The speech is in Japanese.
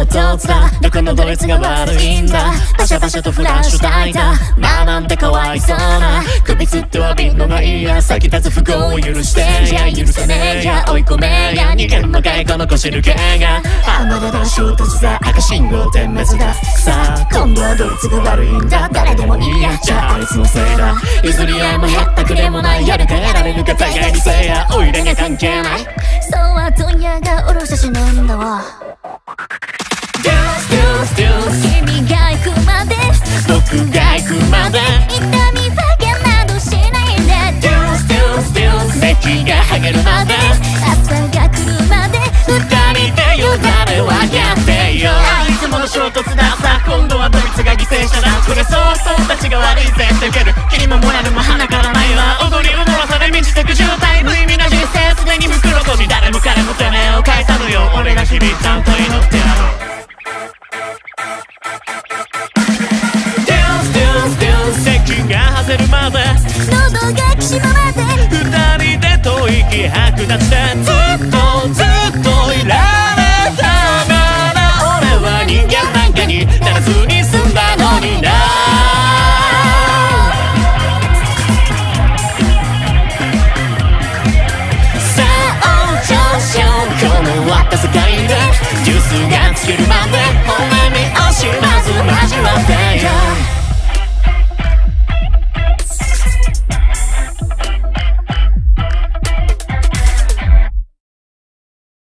とつだ、どこのドイツが悪いんだ。パシャパシャとフラッシュ焚いた、まあなんてかわいそうな。首つって詫びんのがいいや、先立つ不幸を許して、いや許せねえや、追い込めや、逃げんのかいこのこしる系が。あまだだ衝突だ、赤信号点滅だ。さあ今度はドイツが悪いんだ、誰でもいいや、じゃああいつのせいだ。譲り合いもへったくれもない、やるかやられるか互いにせいや、おいらが関係ない。 そうは問屋がおろしてしまうんだわ。君が行くまで僕が行くまで痛みだけなどしないで、 席が剥げるまで朝が来るまで二人でよだれ分けてよ。いつもの衝突だ、さあ今度はドイツが犠牲者だ。これそうそうたちが悪いぜって受ける、君もモラルも鼻からないわ。踊り踊らされ満ちてく渋滞、無意味な人生すでに袋閉じ、誰も彼もてめえを返さぬよ、俺が日々ちゃんと祈ってやろう。席が外れるまで喉がきしむまで二人で吐息吐くなって、ずっといられたなら、俺は人間なんかにならずに済んだのにな。さあ上昇この割った世界でジュースが